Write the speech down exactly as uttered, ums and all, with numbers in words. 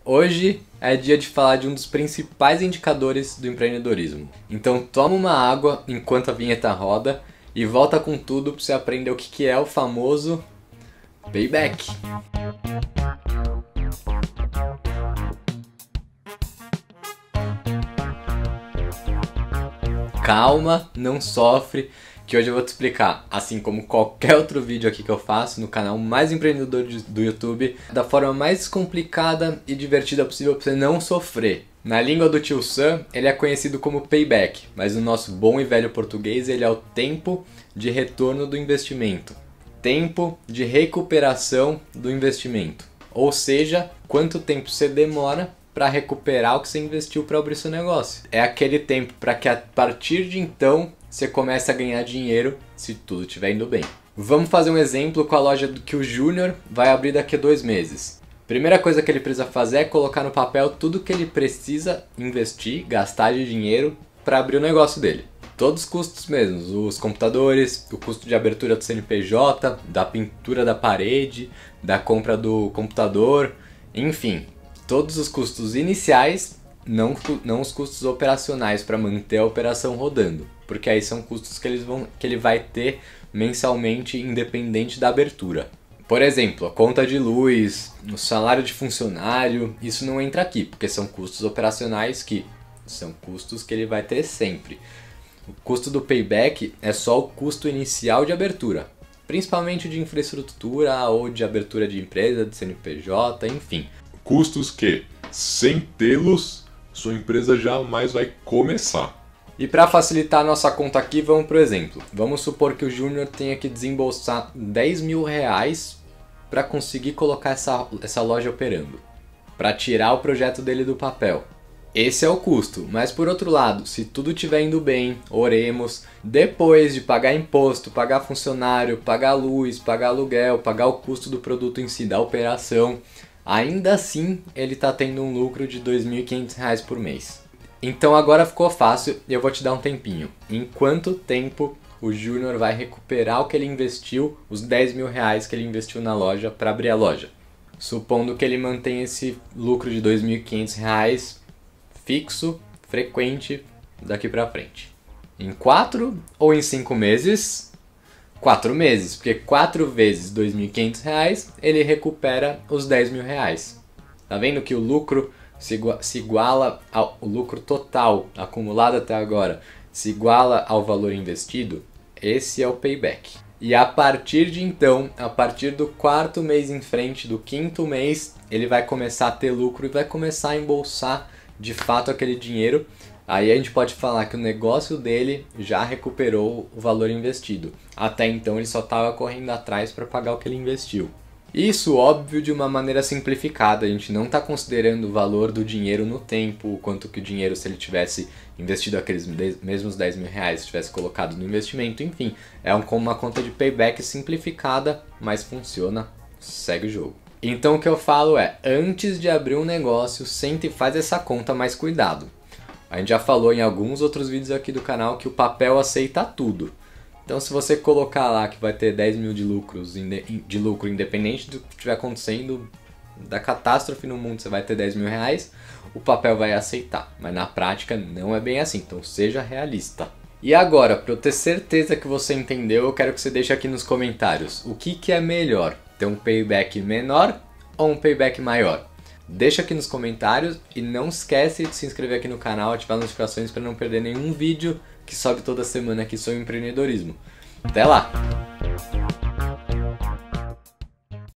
Hoje é dia de falar de um dos principais indicadores do empreendedorismo. Então toma uma água enquanto a vinheta roda e volta com tudo para você aprender o que é o famoso payback. Calma, não sofre, que hoje eu vou te explicar, assim como qualquer outro vídeo aqui que eu faço no canal mais empreendedor do YouTube, da forma mais descomplicada e divertida possível para você não sofrer. Na língua do tio Sam, ele é conhecido como payback, mas no nosso bom e velho português ele é o tempo de retorno do investimento. Tempo de recuperação do investimento. Ou seja, quanto tempo você demora para recuperar o que você investiu para abrir seu negócio. É aquele tempo para que a partir de então você comece a ganhar dinheiro se tudo estiver indo bem. Vamos fazer um exemplo com a loja que o Júnior vai abrir daqui a dois meses. Primeira coisa que ele precisa fazer é colocar no papel tudo que ele precisa investir, gastar de dinheiro para abrir o negócio dele. Todos os custos mesmos, os computadores, o custo de abertura do C N P J, da pintura da parede, da compra do computador, enfim. Todos os custos iniciais, não, não os custos operacionais para manter a operação rodando. Porque aí são custos que, eles vão, que ele vai ter mensalmente independente da abertura. Por exemplo, a conta de luz, o salário de funcionário, isso não entra aqui, porque são custos operacionais que são custos que ele vai ter sempre. O custo do payback é só o custo inicial de abertura, principalmente de infraestrutura ou de abertura de empresa, de C N P J, enfim. Custos que, sem tê-los, sua empresa jamais vai começar. E para facilitar a nossa conta aqui, vamos para o exemplo. Vamos supor que o Júnior tenha que desembolsar dez mil reais para conseguir colocar essa, essa loja operando, para tirar o projeto dele do papel. Esse é o custo, mas por outro lado, se tudo estiver indo bem, oremos, depois de pagar imposto, pagar funcionário, pagar luz, pagar aluguel, pagar o custo do produto em si, da operação, ainda assim ele está tendo um lucro de dois mil e quinhentos reais por mês. Então agora ficou fácil e eu vou te dar um tempinho. Em quanto tempo o Júnior vai recuperar o que ele investiu, os dez mil reais que ele investiu na loja para abrir a loja? Supondo que ele mantenha esse lucro de dois mil e quinhentos reais fixo, frequente, daqui para frente. Em quatro ou em cinco meses? quatro meses, porque quatro vezes dois mil e quinhentos reais ele recupera os dez mil reais. Tá vendo que o lucro se iguala ao o lucro total acumulado até agora, se iguala ao valor investido? Esse é o payback. E a partir de então, a partir do quarto mês em frente, do quinto mês, ele vai começar a ter lucro e vai começar a embolsar de fato aquele dinheiro. Aí a gente pode falar que o negócio dele já recuperou o valor investido. Até então ele só estava correndo atrás para pagar o que ele investiu. Isso, óbvio, de uma maneira simplificada. A gente não está considerando o valor do dinheiro no tempo, o quanto que o dinheiro, se ele tivesse investido aqueles mesmos dez mil reais, tivesse colocado no investimento, enfim. É uma conta de payback simplificada, mas funciona, segue o jogo. Então o que eu falo é, antes de abrir um negócio, senta e faz essa conta, mas cuidado. A gente já falou em alguns outros vídeos aqui do canal que o papel aceita tudo. Então se você colocar lá que vai ter dez mil de, lucros, de lucro independente do que estiver acontecendo, da catástrofe no mundo você vai ter dez mil reais, o papel vai aceitar. Mas na prática não é bem assim, então seja realista. E agora, para eu ter certeza que você entendeu, eu quero que você deixe aqui nos comentários o que, que é melhor, ter um payback menor ou um payback maior? Deixa aqui nos comentários e não esquece de se inscrever aqui no canal, ativar as notificações para não perder nenhum vídeo que sobe toda semana aqui sobre empreendedorismo. Até lá!